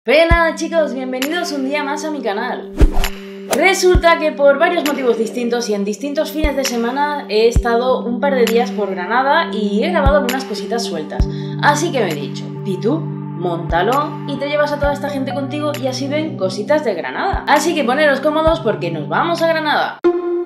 Pero nada chicos, bienvenidos un día más a mi canal. Resulta que por varios motivos distintos y en distintos fines de semana he estado un par de días por Granada y he grabado algunas cositas sueltas. Así que me he dicho, Pitu, móntalo y te llevas a toda esta gente contigo y así ven cositas de Granada. Así que poneros cómodos porque nos vamos a Granada.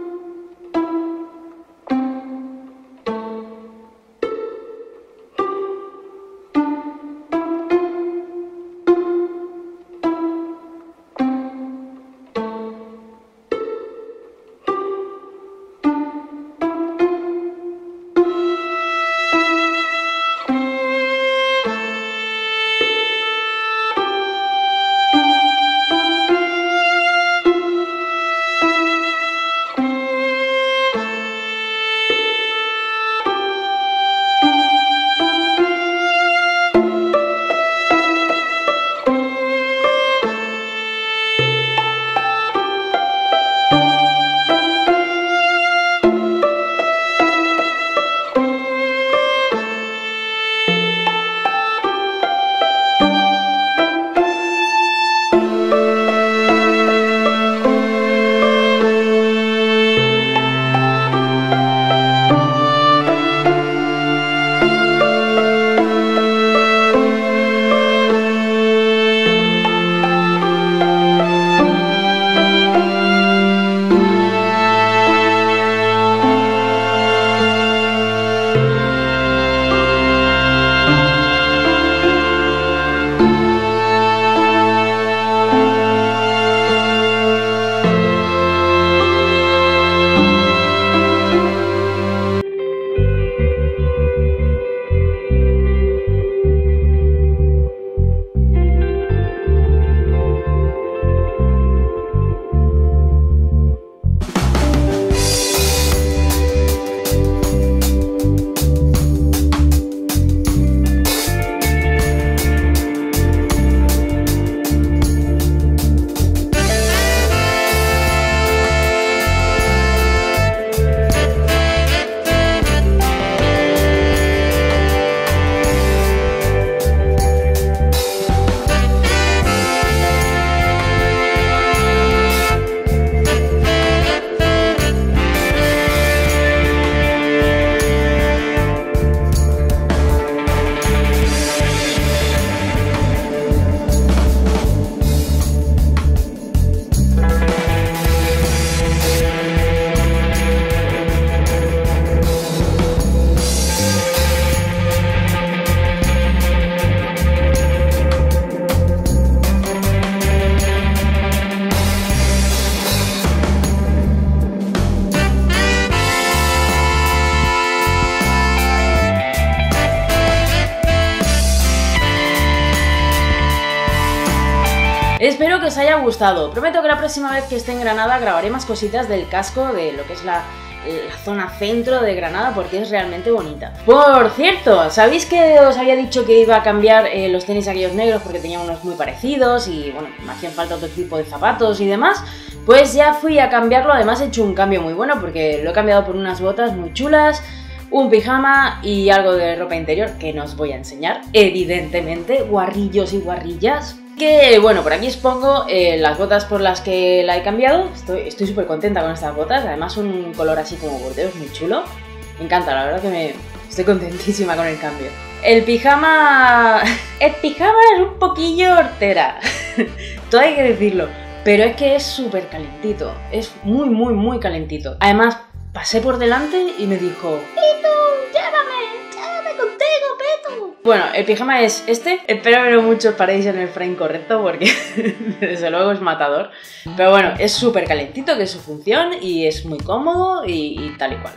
Espero que os haya gustado. Prometo que la próxima vez que esté en Granada grabaré más cositas del casco de lo que es la zona centro de Granada porque es realmente bonita. Por cierto, ¿sabéis que os había dicho que iba a cambiar los tenis aquellos negros porque tenía unos muy parecidos y bueno, me hacían falta otro tipo de zapatos y demás? Pues ya fui a cambiarlo, además he hecho un cambio muy bueno porque lo he cambiado por unas botas muy chulas, un pijama y algo de ropa interior que no os voy a enseñar, evidentemente, guarrillos y guarrillas. Que bueno, por aquí os pongo las botas por las que la he cambiado. Estoy súper contenta con estas botas, además son un color así como bordeos muy chulo. Me encanta, la verdad que estoy contentísima con el cambio. El pijama... el pijama es un poquillo hortera, todo hay que decirlo, pero es que es súper calentito, es muy calentito. Además, pasé por delante y me dijo: ¡Pitu, llévame contigo, Pitu! Bueno, el pijama es este. Espero que no muchos paréis en el frame correcto porque desde luego es matador. Pero bueno, es súper calentito, que es su función, y es muy cómodo y tal y cual.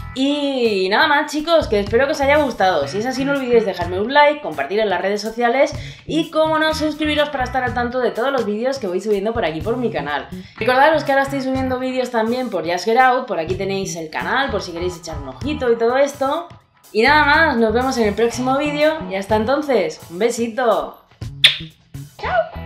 Y nada más chicos, que espero que os haya gustado. Si es así, no olvidéis dejarme un like, compartir en las redes sociales y, como no, suscribiros para estar al tanto de todos los vídeos que voy subiendo por aquí por mi canal. Recordaros que ahora estoy subiendo vídeos también por Just Get Out, por aquí tenéis el canal por si queréis echar un ojito y todo esto. Y nada más, nos vemos en el próximo vídeo y hasta entonces, un besito. ¡Chao!